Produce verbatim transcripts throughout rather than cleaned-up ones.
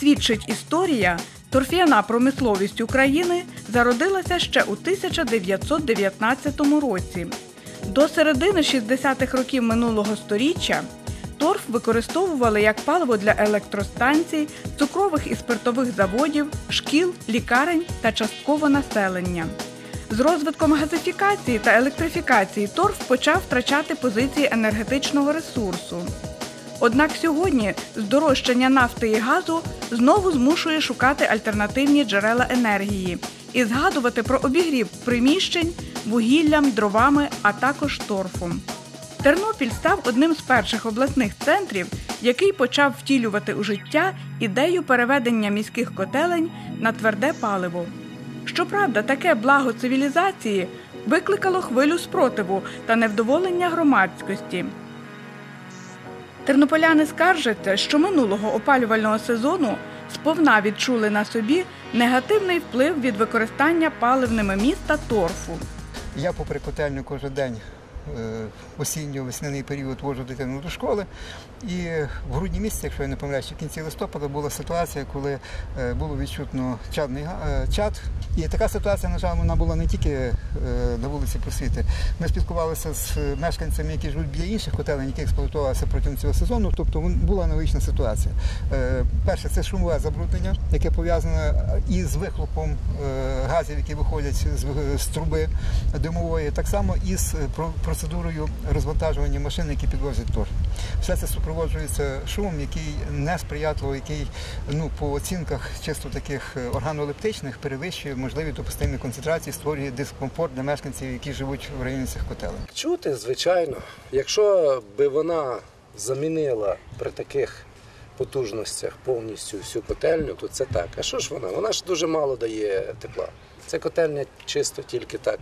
свідчить історія, торф'яна промисловість України зародилася ще у тисяча дев'ятсот дев'ятнадцятому році. До середини шістдесятих років минулого сторіччя торф використовували як паливо для електростанцій, цукрових і спиртових заводів, шкіл, лікарень та частково населення. З розвитком газифікації та електрифікації торф почав втрачати позиції енергетичного ресурсу. Однак сьогодні здорожчання нафти і газу знову змушує шукати альтернативні джерела енергії і згадувати про обігрів приміщень вугіллям, дровами, а також торфом. Тернопіль став одним з перших обласних центрів, який почав втілювати у життя ідею переведення міських котелень на тверде паливо. Щоправда, таке благо цивілізації викликало хвилю спротиву та невдоволення громадськості. Тернополяни скаржаться, що минулого опалювального сезону сповна відчули на собі негативний вплив від використання паливними міста торфу. Я попри котельню кожен день осінньо-весняний період вожу дитину до школи. І в грудні місяці, якщо я не помиляюсь, в кінці листопада була ситуація, коли було відчутно чадний чад. І така ситуація, на жаль, вона була не тільки на вулиці Просвіти. Ми спілкувалися з мешканцями, які живуть біля інших котелень, які експлуатувалися протягом цього сезону. Тобто була аналогічна ситуація. Перше, це шумове забруднення, яке пов'язане із вихлопом газів, які виходять з труби димової, так само і з процедурою розвантажування машин, які підвозять торф. Все це супроводжується шумом, який несприятливо, який ну, по оцінках чисто таких органолептичних перевищує можливі допустимі концентрації, створює дискомфорт для мешканців, які живуть в районі цих котелень. Чути, звичайно. Якщо би вона замінила при таких потужностях повністю всю котельню, то це так. А що ж вона? Вона ж дуже мало дає тепла. Це котельня чисто тільки так.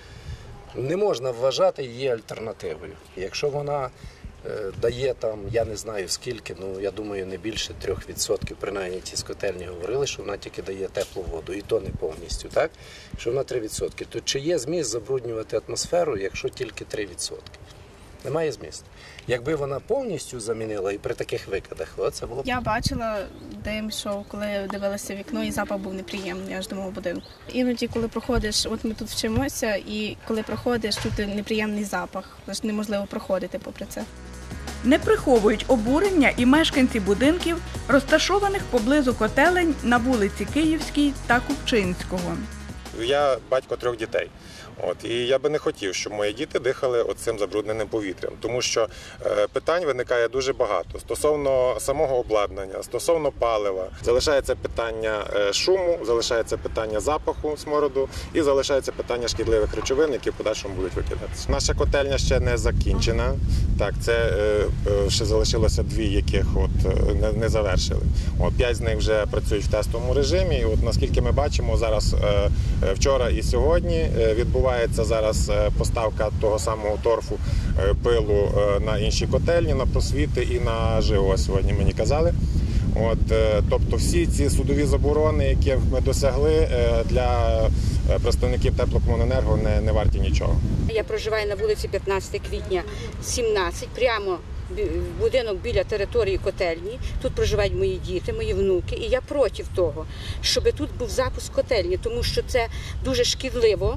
Не можна вважати її альтернативою. Якщо вона е, дає там, я не знаю скільки, ну я думаю, не більше трьох відсотків, принаймні ці з котельні говорили, що вона тільки дає теплу воду, і то не повністю, так? Що вона три відсотки. То чи є зміст забруднювати атмосферу, якщо тільки три відсотки? Немає змісту. Якби вона повністю замінила і при таких викидах, це було б... Я бачила дим, що коли дивилася в вікно, і запах був неприємний аж до мого будинку. Іноді, коли проходиш, от ми тут вчимося, і коли проходиш, тут неприємний запах, тож неможливо проходити попри це. Не приховують обурення і мешканці будинків, розташованих поблизу котелень на вулиці Київській та Купчинського. Я батько трьох дітей. От, і я би не хотів, щоб мої діти дихали оцим забрудненим повітрям, тому що е, питань виникає дуже багато. Стосовно самого обладнання, стосовно палива, залишається питання е, шуму, залишається питання запаху, смороду і залишається питання шкідливих речовин, які в подальшому будуть викидатися. Наша котельня ще не закінчена, так, це е, е, ще залишилося дві, яких от, е, не, не завершили. От, п'ять з них вже працюють в тестовому режимі, і от, наскільки ми бачимо, зараз е, вчора і сьогодні е, відбувається Відбувається зараз поставка того самого торфу, пилу на інші котельні, на Просвіти і на ЖО, сьогодні мені казали. От, тобто всі ці судові заборони, які ми досягли, для представників Теплокомуненерго не, не варті нічого. Я проживаю на вулиці п'ятнадцяте квітня, сімнадцять, прямо будинок біля території котельні. Тут проживають мої діти, мої внуки. І я проти того, щоб тут був запуск котельні, тому що це дуже шкідливо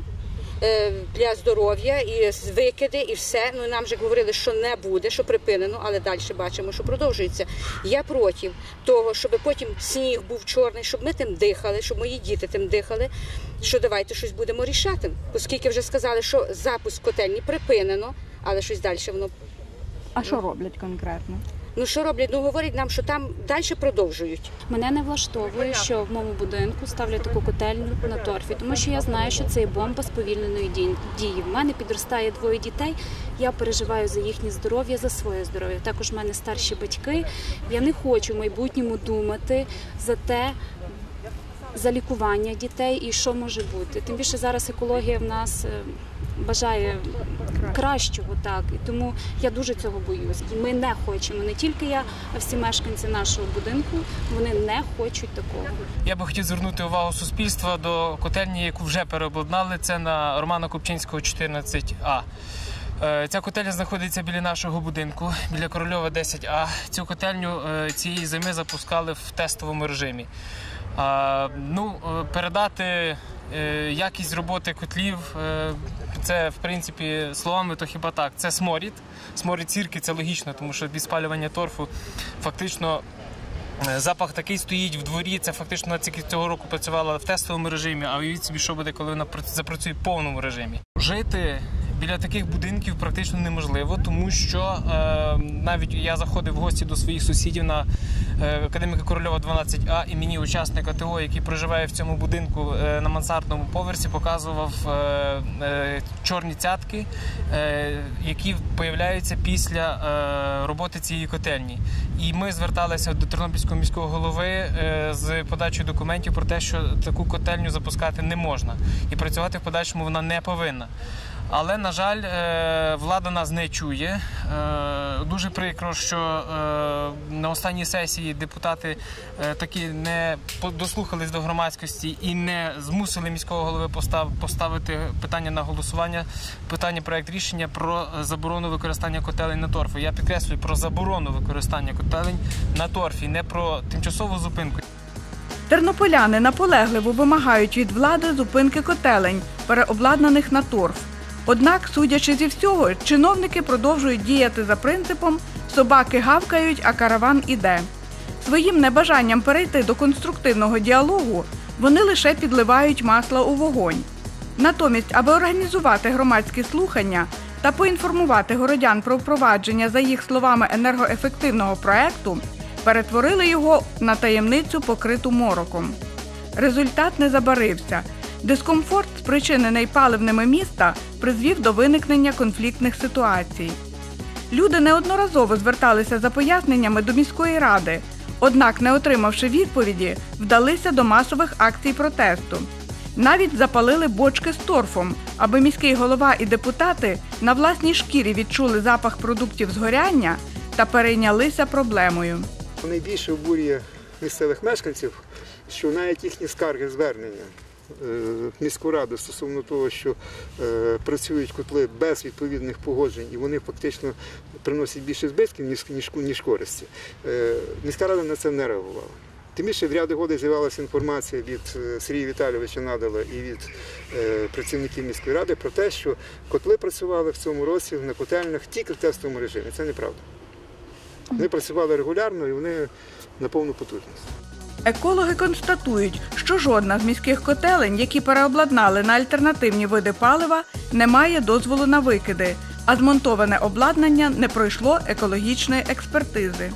для здоров'я, і викиди, і все. Ну, нам вже говорили, що не буде, що припинено, але далі бачимо, що продовжується. Я проти того, щоб потім сніг був чорний, щоб ми тим дихали, щоб мої діти тим дихали, що давайте щось будемо рішати. Оскільки вже сказали, що запуск котельні припинено, але щось далі воно... А що роблять конкретно? Ну, що роблять? Ну, говорять нам, що там далі продовжують. Мене не влаштовує, що в моєму будинку ставлять таку котельню на торфі, тому що я знаю, що це є бомба сповільненої дії. В мене підростає двоє дітей, я переживаю за їхнє здоров'я, за своє здоров'я. Також в мене старші батьки. Я не хочу в майбутньому думати за те, за лікування дітей і що може бути. Тим більше зараз екологія в нас бажає кращого, так. І тому я дуже цього боюсь. Ми не хочемо, не тільки я, а всі мешканці нашого будинку, вони не хочуть такого. Я би хотів звернути увагу суспільства до котельні, яку вже переобладнали, це на Романа Купчинського, чотирнадцять А. Ця котельня знаходиться біля нашого будинку, біля Корольова десять А. Цю котельню цієї зими запускали в тестовому режимі. Ну, передати якість роботи котлів, це, в принципі, словами, то хіба так. Це сморід. Сморід сірки, це логічно, тому що від спалювання торфу фактично запах такий стоїть в дворі, це фактично тільки цього року працювала в тестовому режимі, а уявіть собі, що буде, коли вона запрацює в повному режимі. Жити біля таких будинків практично неможливо, тому що е, навіть я заходив в гості до своїх сусідів на е, Академіка Корольова дванадцять А, і мені учасник АТО, який проживає в цьому будинку е, на мансардному поверсі, показував е, е, чорні цятки, е, які появляються після е, роботи цієї котельні. І ми зверталися до Тернопільського міського голови е, з подачею документів про те, що таку котельню запускати не можна. І працювати в подальшому вона не повинна. Але, на жаль, влада нас не чує. Дуже прикро, що на останній сесії депутати таки не дослухались до громадськості і не змусили міського голови поставити питання на голосування, питання проект рішення про заборону використання котелень на торфі. Я підкреслюю, про заборону використання котелень на торфі, не про тимчасову зупинку. Тернополяни наполегливо вимагають від влади зупинки котелень, переобладнаних на торф. Однак, судячи зі всього, чиновники продовжують діяти за принципом «собаки гавкають, а караван іде». Своїм небажанням перейти до конструктивного діалогу вони лише підливають масло у вогонь. Натомість, аби організувати громадські слухання та поінформувати городян про впровадження, за їх словами, енергоефективного проєкту, перетворили його на таємницю, покриту мороком. Результат не забарився. Дискомфорт, спричинений паливними міста, призвів до виникнення конфліктних ситуацій. Люди неодноразово зверталися за поясненнями до міської ради, однак, не отримавши відповіді, вдалися до масових акцій протесту. Навіть запалили бочки з торфом, аби міський голова і депутати на власній шкірі відчули запах продуктів згоряння та перейнялися проблемою. Найбільше обурює місцевих мешканців, що навіть їхні скарги, звернення в міську раду стосовно того, що е, працюють котли без відповідних погоджень і вони фактично приносять більше збитків, ніж, ніж, ніж користі. Е, міська рада на це не реагувала. Тим більше в ряди годи з'явилася інформація від Сергія Віталійовича Надала і від е, працівників міської ради про те, що котли працювали в цьому році на котельнях тільки в тестовому режимі. Це неправда. Вони працювали регулярно і вони на повну потужність. Екологи констатують, що жодна з міських котелень, які переобладнали на альтернативні види палива, не має дозволу на викиди, а змонтоване обладнання не пройшло екологічної експертизи.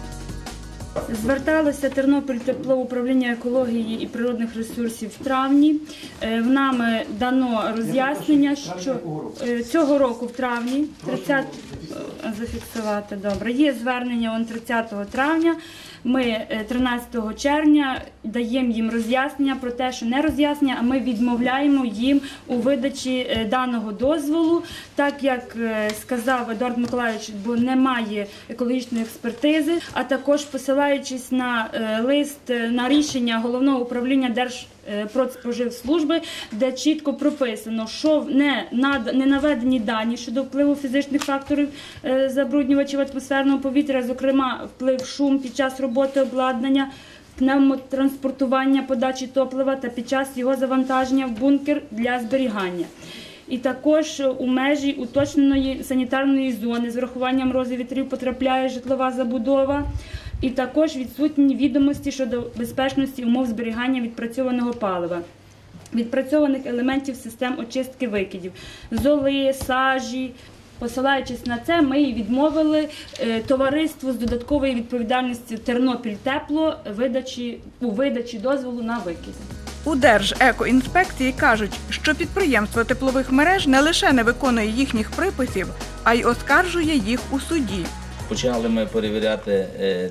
Зверталося Тернопіль теплоуправління екології і природних ресурсів в травні. В нами дано роз'яснення, що цього року в травні, тридцятого зафіксувати, добре, є звернення он тридцятого травня, ми тринадцятого червня даємо їм роз'яснення про те, що не роз'яснення, а ми відмовляємо їм у видачі даного дозволу, так як сказав Едуард Миколайович, бо немає екологічної експертизи, а також посилаючись на лист, на рішення Головного управління Держпродспоживслужби, де чітко прописано, що не, над, не наведені дані щодо впливу фізичних факторів забруднювачів атмосферного повітря, зокрема вплив шум під час роботи обладнання, пневмотранспортування подачі топлива та під час його завантаження в бункер для зберігання. І також у межі уточненої санітарної зони з врахуванням розі вітрів потрапляє житлова забудова. І також відсутні відомості щодо безпечності умов зберігання відпрацьованого палива, відпрацьованих елементів систем очистки викидів, золи, сажі. Посилаючись на це, ми і відмовили товариству з додатковою відповідальністю «Тернопільтепло» видачі, у видачі дозволу на викид. У Держекоінспекції кажуть, що підприємство теплових мереж не лише не виконує їхніх приписів, а й оскаржує їх у суді. Почали ми перевіряти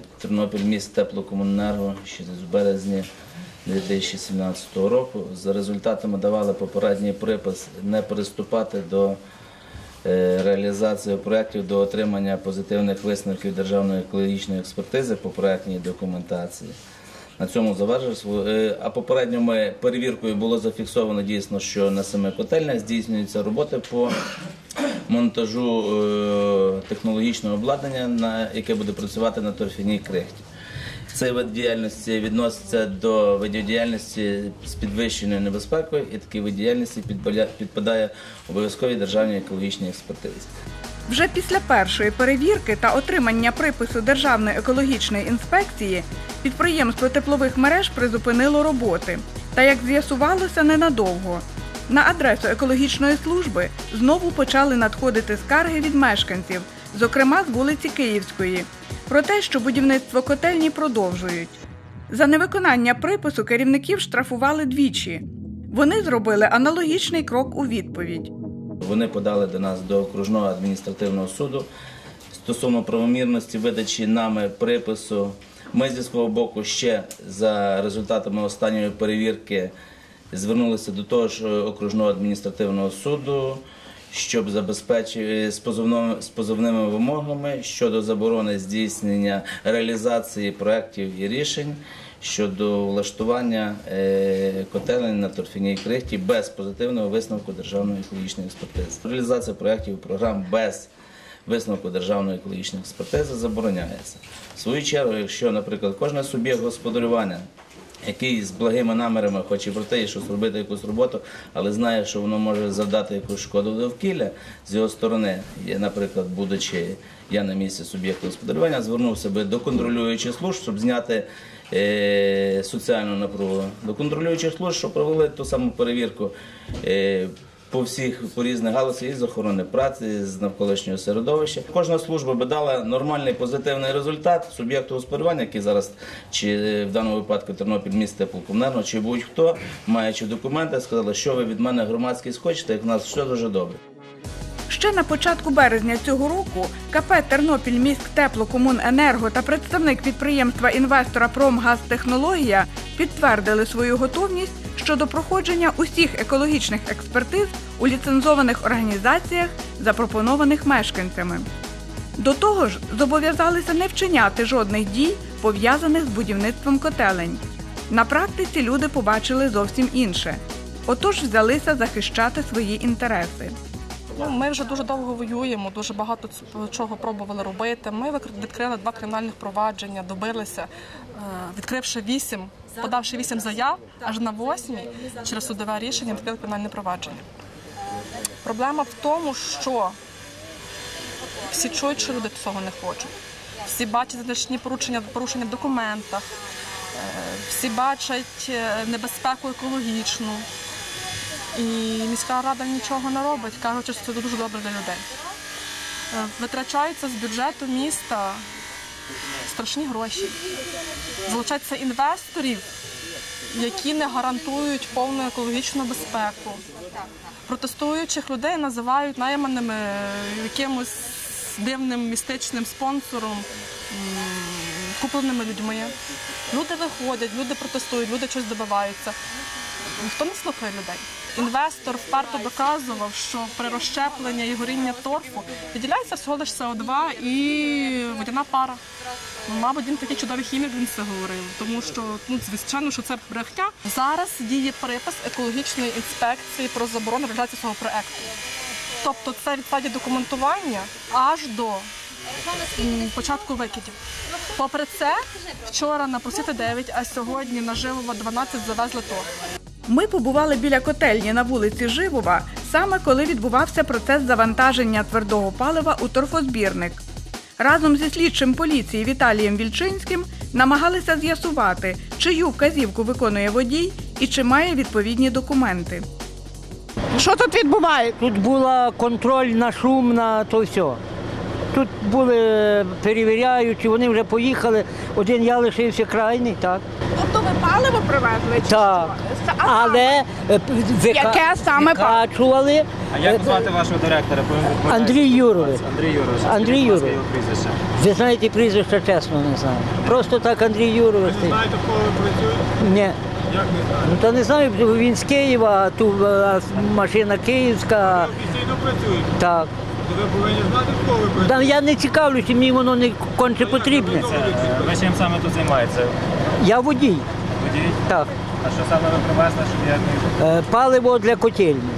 Тернопільміськтеплокомуненерго ще з березня дві тисячі сімнадцятого року. За результатами давали попередній припис не приступати до реалізації проєктів до отримання позитивних висновків Державної екологічної експертизи по проєктній документації. На цьому завершив. А попередньо ми перевіркою було зафіксовано дійсно, що на семи котельнях здійснюються роботи по монтажу е, технологічного обладнання, на, яке буде працювати на торфяній крихті. Цей вид діяльності відноситься до видів діяльності з підвищеною небезпекою, і такий вид діяльності підпадає обов'язковій державній екологічній експертизі. Вже після першої перевірки та отримання припису Державної екологічної інспекції підприємство теплових мереж призупинило роботи. Та, як з'ясувалося, ненадовго. На адресу екологічної служби знову почали надходити скарги від мешканців, зокрема з вулиці Київської, про те, що будівництво котельні продовжують. За невиконання припису керівників штрафували двічі. Вони зробили аналогічний крок у відповідь. Вони подали до нас до окружного адміністративного суду стосовно правомірності видачі нами припису. Ми зі свого боку ще за результатами останньої перевірки звернулися до того ж окружного адміністративного суду, щоб забезпечити з, позовними, з позовними вимогами щодо заборони здійснення реалізації проєктів і рішень щодо влаштування е, котелень на торфяній крихті без позитивного висновку Державної екологічної експертизи. Реалізація проєктів і програм без висновку Державної екологічної експертизи забороняється. В свою чергу, якщо, наприклад, кожен суб'єкт господарювання, який з благими намірами хоче пройти і щось робити, якусь роботу, але знає, що воно може завдати якусь шкоду довкілля з його сторони, наприклад, будучи я на місці суб'єкту господарювання, звернувся би до контролюючих служб, щоб зняти е, соціальну напругу, до контролюючих служб, щоб провели ту саму перевірку е, по всіх, по різних галузях із охорони праці, з навколишнього середовища. Кожна служба би дала нормальний позитивний результат суб'єкту господарювання, який зараз, чи в даному випадку Тернопіль міст теплокомуненерго, чи будь-хто, маючи документи, сказали, що ви від мене громадськість хочете, як в нас все дуже добре. Ще на початку березня цього року КП «Тернопільміськтеплокомуненерго» та представник підприємства-інвестора «Промгазтехнологія» підтвердили свою готовність щодо проходження усіх екологічних експертиз у ліцензованих організаціях, запропонованих мешканцями. До того ж, зобов'язалися не вчиняти жодних дій, пов'язаних з будівництвом котелень. На практиці люди побачили зовсім інше. Отож взялися захищати свої інтереси. Ну, ми вже дуже довго воюємо, дуже багато чого пробували робити. Ми відкрили два кримінальних провадження, добилися, відкривши вісім, подавши вісім заяв, аж на восьмій через судове рішення відкрили кримінальне провадження. Проблема в тому, що всі чують, що люди цього не хочуть. Всі бачать значні порушення, порушення в документах, всі бачать небезпеку екологічну. І міська рада нічого не робить, кажучи, що це дуже добре для людей. Витрачаються з бюджету міста страшні гроші. Залучаються інвесторів, які не гарантують повну екологічну безпеку. Протестуючих людей називають найманими якимось дивним містичним спонсором, купленими людьми. Люди виходять, люди протестують, люди щось добиваються. Ніхто не слухає людей. Інвестор вперто доказував, що при розщепленні і горіння торфу виділяється всього лише С О два і водяна пара. Мабуть, він такий чудовий хімік, він це говорив, тому що, ну, звичайно, що це брехня. Зараз діє припис екологічної інспекції про заборону реалізації цього проєкту. Тобто це від стадії документування аж до початку викидів. Попри це, вчора на Просвіти дев'ять, а сьогодні на Живова дванадцять завезли торф. Ми побували біля котельні на вулиці Живова, саме коли відбувався процес завантаження твердого палива у торфозбірник. Разом зі слідчим поліції Віталієм Вільчинським намагалися з'ясувати, чию вказівку виконує водій і чи має відповідні документи. Що тут відбувається? Тут була контроль на шум, на то все. Тут були перевіряючі, вони вже поїхали, один я лишився крайний, так. Тобто ви паливо привезли? Так, але Яке саме викачували. А як звати вашого директора? Андрій Юрович. Андрій Юрович. Андрій Юрович. Ви знаєте прізвище, чесно не знаю. Просто так Андрій Юрович. Ви знаєте, в кого ви працюєте? Ні. Як не знаєте? Ну, та не знаю, він з Києва, тут машина київська. Ви офіційно працюєте? Так. Ви повинні знати, в кого ви працюєте? Я не цікавлюся, мені воно не конче потрібне. Ви чим саме тут займаєтеся? Я водій. Водій? Так. А що саме ви привезли, щоб я не... Паливо для котельні.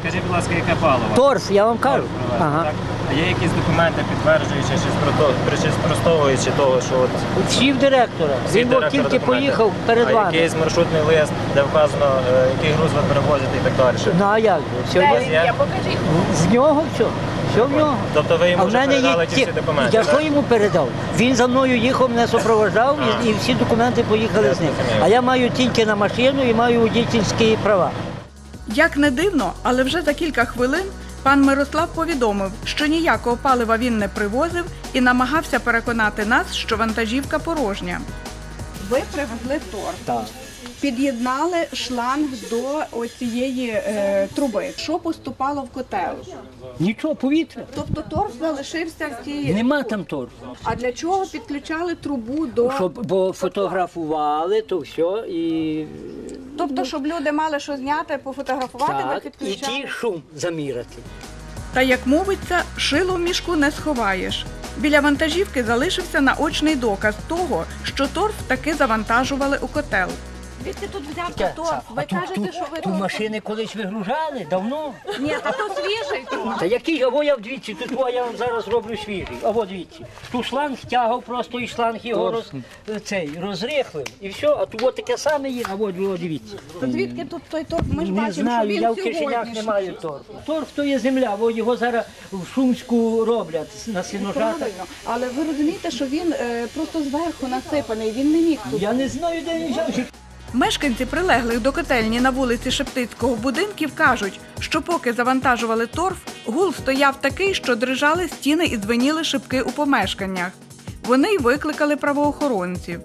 Скажіть, будь ласка, яке паливо? Торф, я вам кажу. Торф, Ага. так? А є якісь документи, підтверджуючи чи спрото- чи спростовуючи того, що от Всі в директора. всі Він от директори тільки документи? поїхав перед а вами. якийсь маршрутний лист, де вказано, е, який груз ви перевозите і так далі. Ну а як же? Все Де є. є? З нього все. Все в нього. Тобто ви йому А в вже мене передали є ті ті- всі документи? Я так? що йому передав? Він за мною їхав, мене супроводжав і, і всі документи поїхали Я з ним. зрозумів. А я маю тільки на машину і маю водительські права. Як не дивно, але вже за кілька хвилин пан Мирослав повідомив, що ніякого палива він не привозив і намагався переконати нас, що вантажівка порожня. Ви привезли торф. Так. Під'єднали шланг до ось цієї е, труби. Що поступало в котел? Нічого, повітря. Тобто торф залишився в цій... Нема там торфу. А для чого підключали трубу до... Щоб, бо фотографували, то все і. Тобто, щоб люди мали що зняти, пофотографувати, ви Так, і підключали? ті шум заміряти. Та, як мовиться, шило в мішку не сховаєш. Біля вантажівки залишився наочний доказ того, що торф таки завантажували у котел. Звідки тут взяв Та, торф? Ви а ту- кажете, ту- що ви ту торф- машини колись вигружали давно. Ні, та то свіжий торф. Та який, або я вдвічі, тут о, я вам зараз роблю свіжий, або двічі. Ту шланг тягав просто і шланг його роз, цей, розрихлив. І все, а тут от таке саме є, або дивіться. То звідки тут той торф? Ми ж Не бачимо, що знаю, він я в кишенях сьогоднішній. не маю торфу. Торф то є земля, бо його зараз в Шумську роблять на сіножатах. Правильно. Але ви розумієте, що він е, просто зверху насипаний, він не міг тут. Я не знаю, де він взявся. Мешканці прилеглих до котельні на вулиці Шептицького будинків кажуть, що поки завантажували торф, гул стояв такий, що дрижали стіни і дзвеніли шибки у помешканнях. Вони й викликали правоохоронців.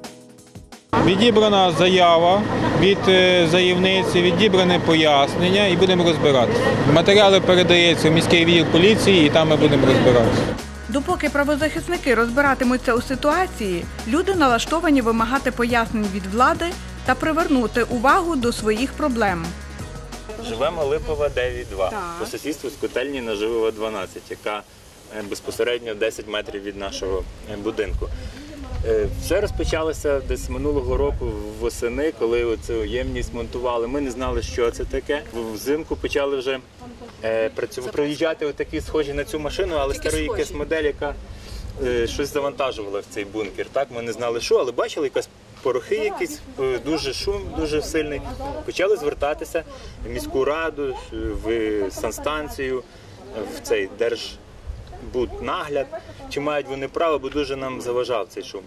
Відібрана заява від е, заявниці, відібране пояснення і будемо розбиратися. Матеріали передаються в міський відділ поліції і там ми будемо розбиратися. Допоки правозахисники розбиратимуться у ситуації, люди налаштовані вимагати пояснень від влади та привернути увагу до своїх проблем. Живемо Липова дев'ять два, по сусідству з котельні на Живова дванадцять, яка е, безпосередньо десять метрів від нашого е, будинку. Е, Все розпочалося десь минулого року восени, коли оцю ємність монтували. Ми не знали, що це таке. Взимку почали вже е, працювати, приїжджати отакі схожі на цю машину, але старий якась модель, яка е, щось завантажувала в цей бункер. Так, ми не знали, що, але бачили якась порохи якісь, е, дуже шум, дуже сильний. Почали звертатися в міську раду, в санстанцію, в цей держбуднагляд, чи мають вони право, бо дуже нам заважав цей шум.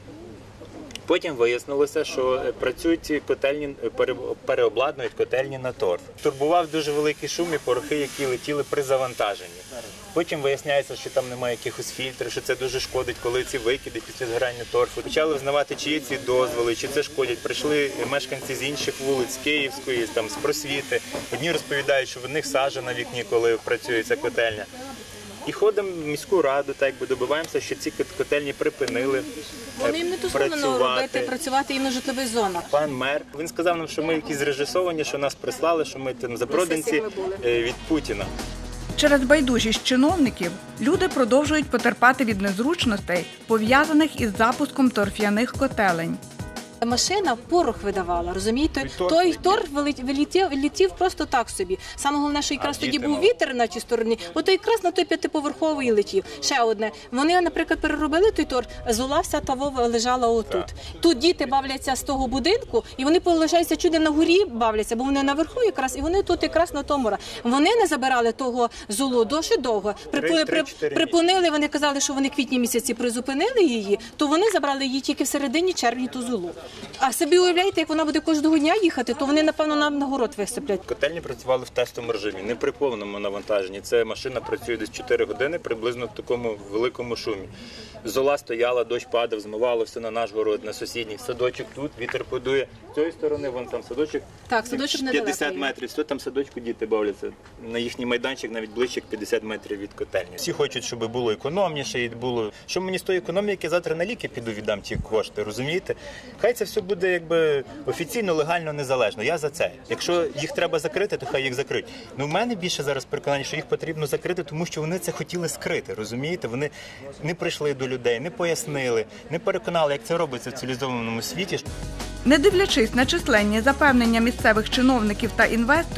Потім вияснилося, що працюють ці котельні, пере- переобладнують котельні на торф. Турбував дуже великий шум і порохи, які летіли при завантаженні. Потім виясняється, що там немає якихось фільтрів, що це дуже шкодить, коли ці викиди після згорання торфу. Почали взнавати, чиї ці дозволи, чи це шкодять. Прийшли мешканці з інших вулиць, з Київської, там, з Просвіти. Одні розповідають, що в них сажа на вікні, коли працює ця котельня. І ходимо в міську раду, так якби добиваємося, що ці котельні припинили Вони їм не дозволено працювати. робити, працювати і на житлових зонах. Пан мер, він сказав нам, що ми якісь зрежисовані, що нас прислали, що ми там запроданці е, від Путіна. Через байдужість чиновників люди продовжують потерпати від незручностей, пов'язаних із запуском торф'яних котелень. Машина порох видавала, розумієте? Той торф Той торф вилетів, вилетів, вилетів просто так собі. Саме головне, що якраз А тоді діти був мали? вітер на цій стороні, ото якраз на той п'ятиповерховий летів. Ще одне. Вони, наприклад, переробили той торф, зола вся та вова лежала отут. Тут діти бавляться з того будинку, і вони полишаються чуди на горі бавляться, бо вони наверху якраз, і вони тут якраз на тому. Вони не забирали того золу досить довго. Припу- при- три-чотири Припинили, вони казали, що вони квітні місяці призупинили її, то вони забрали її тільки в середині червня ту золу. А собі уявляєте, як вона буде кожного дня їхати, то вони, напевно, нам на город висиплять. Котельні працювали в тестовому режимі, не при повному навантаженні. Це машина працює десь чотири години, приблизно в такому великому шумі. Зола стояла, дощ падав, змивало все на наш город, на сусідній. Садочок тут, вітер подує. З цієї сторони, вон там садочок. Так, садочок недалеко п'ятдесят є. метрів, все там садочку діти бавляться. На їхній майданчик навіть ближче як п'ятдесят метрів від котельні. Всі хочуть, щоб було економніше і було. Що мені з тої економіки, завтра на ліки піду віддам ті кошти, розумієте? Хай це все буде якби офіційно, легально, незалежно. Я за це. Якщо їх треба закрити, то хай їх закриють. Ну в мене більше зараз переконання, що їх потрібно закрити, тому що вони це хотіли скрити, розумієте? Вони не прийшли до людей, не пояснили, не переконали, як це робиться в цивілізованому світі. Не дивлячись на численні запевнення місцевих чиновників та інвесторів,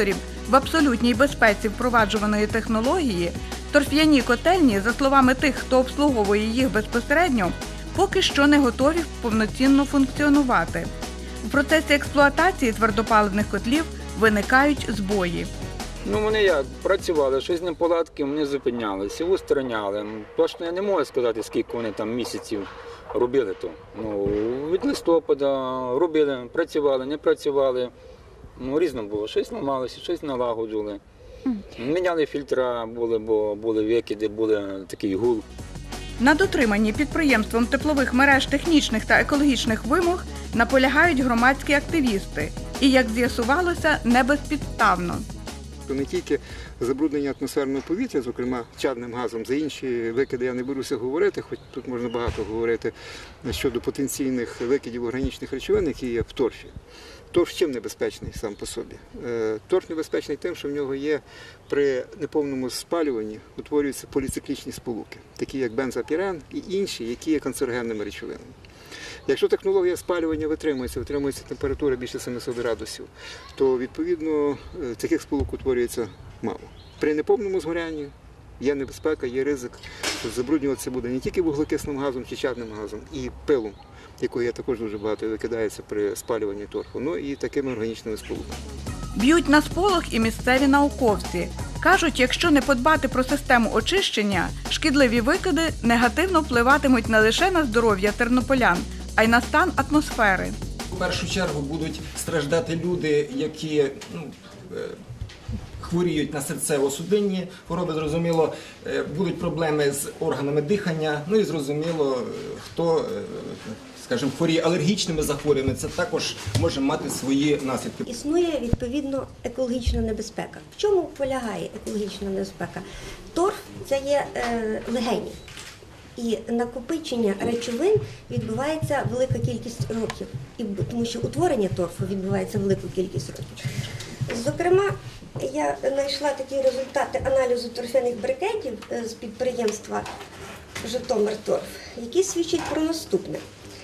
В абсолютній безпеці впроваджуваної технології торф'яні котельні, за словами тих, хто обслуговує їх безпосередньо, поки що не готові повноцінно функціонувати. У процесі експлуатації твердопаливних котлів виникають збої. Ну, вони як, працювали, щось неполадки, вони зупинялися, устраняли. Точно я не можу сказати, скільки вони там місяців робили то. Ну, від листопада робили, працювали, не працювали. Ну, різно було, щось ламалося, щось налагоджували. Міняли фільтра, були, бо були викиди, були такий гул. На дотриманні підприємством теплових мереж технічних та екологічних вимог наполягають громадські активісти. І, як з'ясувалося, не безпідставно. Не тільки забруднення атмосферного повітря, зокрема чадним газом, за інші викиди я не беруся говорити, хоч тут можна багато говорити щодо потенційних викидів органічних речовин, які є в торфі. Торф чим небезпечний сам по собі? Торф небезпечний тим, що в нього є при неповному спалюванні утворюються поліциклічні сполуки, такі як бензопірен і інші, які є канцерогенними речовинами. Якщо технологія спалювання витримується, витримується температура більше семисот градусів, то, відповідно, таких сполук утворюється мало. При неповному згорянні є небезпека, є ризик, що забруднюватися буде не тільки вуглекисним газом чи чадним газом, і пилом, якого є також дуже багато викидається при спалюванні торфу, ну і такими органічними сполуками. Б'ють на сполох і місцеві науковці. Кажуть, якщо не подбати про систему очищення, шкідливі викиди негативно впливатимуть не лише на здоров'я тернополян, а й на стан атмосфери. В першу чергу будуть страждати люди, які ну, хворіють на серцево-судинні хвороби, зрозуміло, будуть проблеми з органами дихання, ну і зрозуміло, хто, скажімо, хворіє алергічними захворюваннями, це також може мати свої наслідки. Існує, відповідно, екологічна небезпека. В чому полягає екологічна небезпека? Торф – це є е, легені. І накопичення речовин відбувається велика кількість років, і, тому що утворення торфу відбувається велику кількість років. Зокрема, я знайшла такі результати аналізу торфяних брикетів з підприємства «Житомирторф», які свідчать про наступне.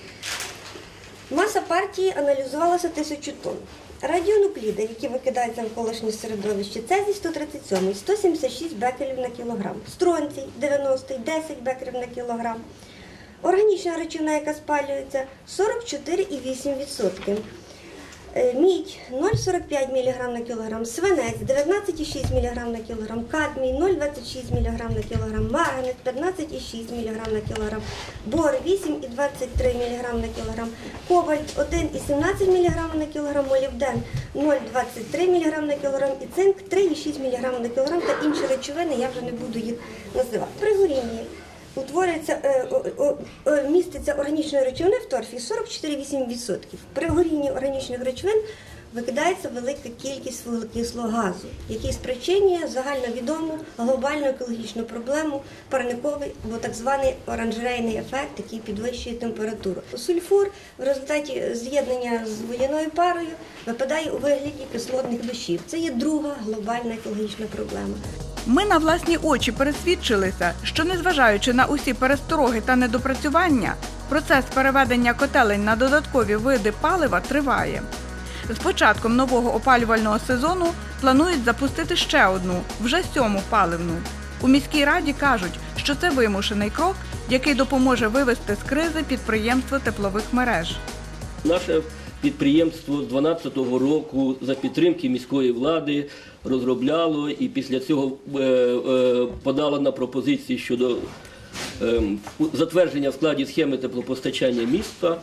Маса партії аналізувалася тисячу тонн. Радіонукліди, які викидаються в навколишнє середовище, цезій сто тридцять сім, сто сімдесят шість бекерелів на кілограм, стронцій дев'яносто, десять бекерелів на кілограм, органічна речовина, яка спалюється, сорок чотири цілих вісім десятих відсотка, мідь нуль цілих сорок п'ять міліграм на кілограм, свинець дев'ятнадцять цілих шість міліграм на кілограм, кадмій нуль цілих двадцять шість міліграм на кілограм, марганець п'ятнадцять цілих шість міліграм на кілограм, бор вісім цілих двадцять три міліграм на кілограм, кобальт один цілих сімнадцять міліграм на кілограм, молібден нуль цілих двадцять три міліграм на кілограм і цинк три цілих шість міліграм на кілограм та інші речовини, я вже не буду їх називати. При горінні утворюється, е, е, е, міститься органічної речовини в торфі сорок чотири цілих вісім десятих відсотка. При горінні органічних речовин викидається велика кількість вуглекислого газу, який спричинює загальновідому глобальну екологічну проблему парниковий, або так званий оранжерейний ефект, який підвищує температуру. Сульфур в результаті з'єднання з водяною парою випадає у вигляді кислотних дощів. Це є друга глобальна екологічна проблема. Ми на власні очі пересвідчилися, що, незважаючи на усі перестороги та недопрацювання, процес переведення котелень на додаткові види палива триває. З початком нового опалювального сезону планують запустити ще одну, вже сьому паливну. У міській раді кажуть, що це вимушений крок, який допоможе вивести з кризи підприємство теплових мереж. Наше підприємство з дві тисячі дванадцятого року за підтримки міської влади розробляло і після цього подало на пропозиції щодо затвердження в складі схеми теплопостачання міста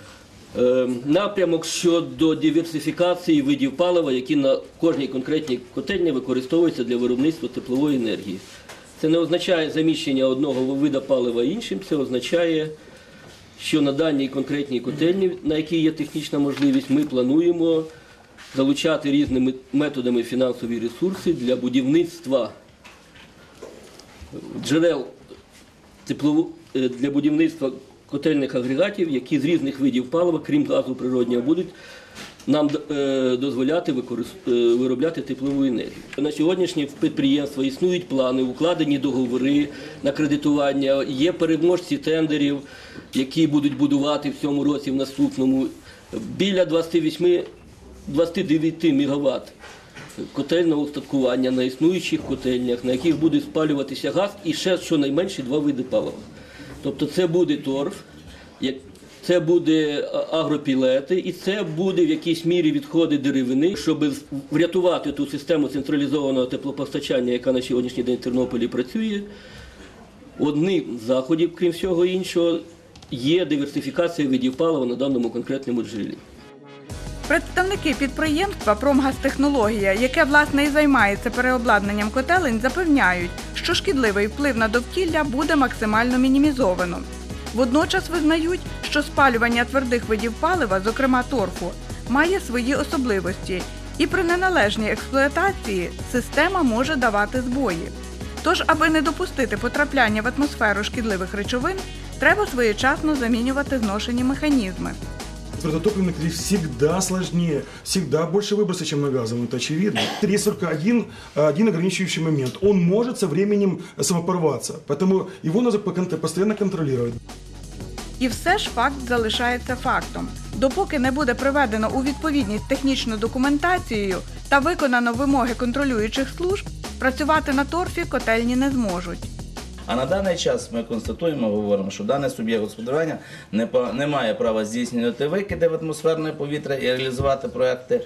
напрямок щодо диверсифікації видів палива, які на кожній конкретній котельні використовуються для виробництва теплової енергії. Це не означає заміщення одного виду палива іншим, це означає, що на даній конкретній котельні, на якій є технічна можливість, ми плануємо залучати різними методами фінансові ресурси для будівництва джерел теплову, для будівництва котельних агрегатів, які з різних видів палива, крім газу природнього, будуть нам дозволяти виробляти теплову енергію. На сьогоднішнє підприємство існують плани, укладені договори на кредитування, є переможці тендерів, які будуть будувати в цьому році, в наступному, біля двадцяти восьми двадцяти дев'яти мегаватт котельного устаткування на існуючих котельнях, на яких буде спалюватися газ і ще щонайменше два види палива. Тобто це буде торф, це буде агропілети і це буде в якійсь мірі відходи деревини, щоб врятувати ту систему централізованого теплопостачання, яка на сьогоднішній день в Тернополі працює. Одним з заходів, крім всього іншого, є диверсифікація видів палива на даному конкретному джерелі. Представники підприємства «Промгазтехнологія», яке, власне, і займається переобладнанням котелень, запевняють, що шкідливий вплив на довкілля буде максимально мінімізовано. Водночас визнають, що спалювання твердих видів палива, зокрема торфу, має свої особливості, і при неналежній експлуатації система може давати збої. Тож, аби не допустити потрапляння в атмосферу шкідливих речовин, треба своєчасно замінювати зношені механізми. Твердотопливный котель всегда сложнее, всегда больше выброса, чем на газовом, это очевидно. Есть только один, один ограничивающий момент. Он может со временем самопорваться, поэтому его надо постоянно контролировать. І все ж факт залишається фактом. Допоки не буде приведено у відповідність технічну документацію та виконано вимоги контролюючих служб, працювати на торфі котельні не зможуть. А на даний час ми констатуємо, говоримо, що даний суб'єкт господарювання не, не має права здійснювати викиди в атмосферне повітря і реалізувати проекти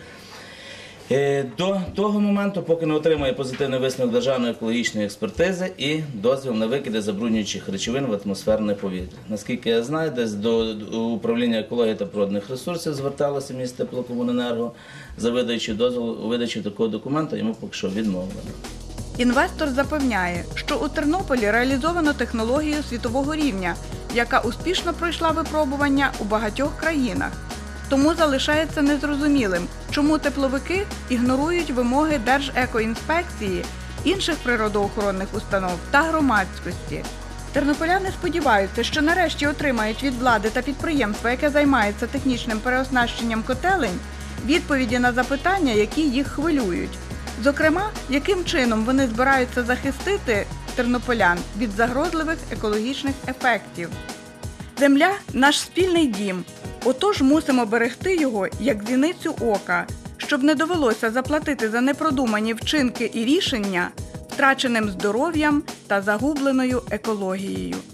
до того моменту, поки не отримає позитивний висновок Державної екологічної експертизи і дозвіл на викиди забруднюючих речовин в атмосферне повітря. Наскільки я знаю, десь до управління екології та природних ресурсів зверталося місто Теплокомуненерго за видачу дозволу у видачі такого документу, йому поки що відмовлено. Інвестор запевняє, що у Тернополі реалізовано технологію світового рівня, яка успішно пройшла випробування у багатьох країнах. Тому залишається незрозумілим, чому тепловики ігнорують вимоги Держекоінспекції, інших природоохоронних установ та громадськості. Тернополяни сподіваються, що нарешті отримають від влади та підприємства, яке займається технічним переоснащенням котелень, відповіді на запитання, які їх хвилюють. Зокрема, яким чином вони збираються захистити тернополян від загрозливих екологічних ефектів. Земля – наш спільний дім, отож мусимо берегти його як зіницю ока, щоб не довелося заплатити за непродумані вчинки і рішення втраченим здоров'ям та загубленою екологією.